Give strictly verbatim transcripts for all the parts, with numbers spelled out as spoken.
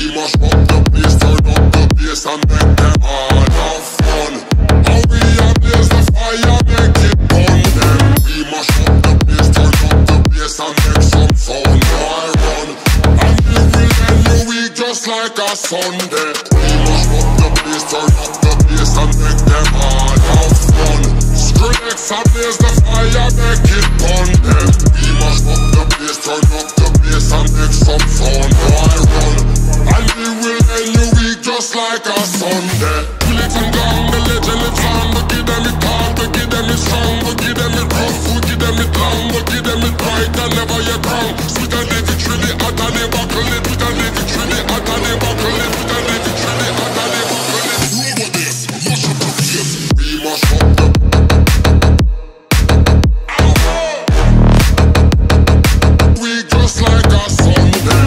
We must rock the place, turn up the bass and make them all have fun. And we ablaze the fire, make it burn them. We must rock the place, turn up the bass and make some sound. Why run? And we will end your week just like a Sunday. We must rock the place, turn up the bass and make them all have fun. Skrillex ablaze the fire, make it burn them. We must rock the place, turn up the bass and make some sound. Why run? And we will end your week just like a Sunday. We live and gone, the legend lives on. We give them it hard, we give them it strong. We give them it rough, we give them it long. We give them it bright and never yet wrong. Sweet and live it really hot and they buckle it. Sweet and live it really hot and they buckle it. Sweet and live it really hot and they buckle it. Over this, mash up the place. We must rock the we just like a Sunday.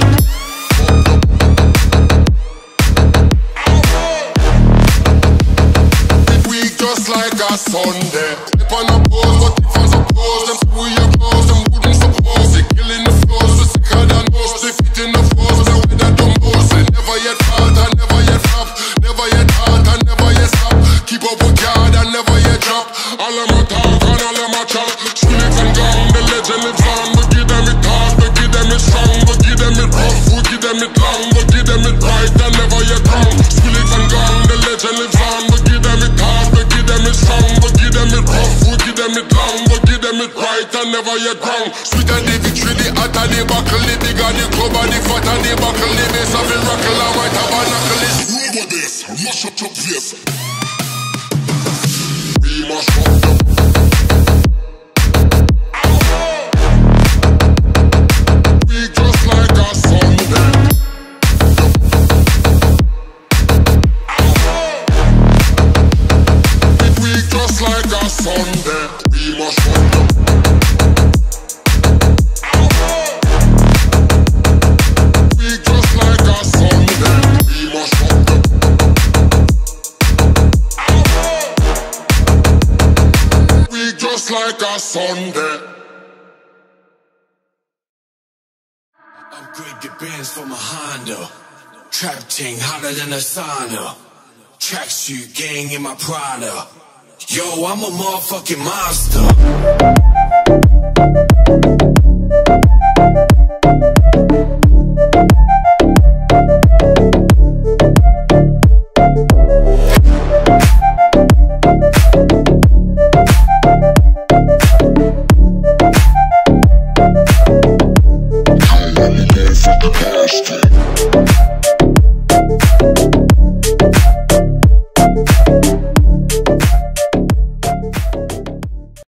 Just like a Sunday. Dip on the pose, but if I suppose them screw your clothes, them wouldn't suppose. They killing the flows, so sicker than most. They fit in the force, they with the dumbos. They never yet fought and never yet flop. Never yet hard and never yet stop. Keep up with God and never yet drop. All of my talk and all of my chop. Skrillex and gone, the legend lives on. We give them it hard, we give them it strong. We give them it rough, we give them it long. We give them it right and never yet wrong. Skrillex and gone, the legend lives on. We give them it hard, we give them it strong, we give them it rough, we give them it long, we give them it right and never yet wrong. Sweet and the victory, the hot and the buckle, the big and the club and the fat and the buckle, the bass of the rockle and white tabernacle is over this, mash up your place. We must rock the we just like a Sunday. Just like a Sunday, we must rock the we just like a Sunday, we must rock the we just like a Sunday. Upgrade the bands from a Honda. Trap ting hotter than a sauna. Tracksuit gang in my Prada. Yo, I'm a motherfucking monster. I'm a motherfucking monster.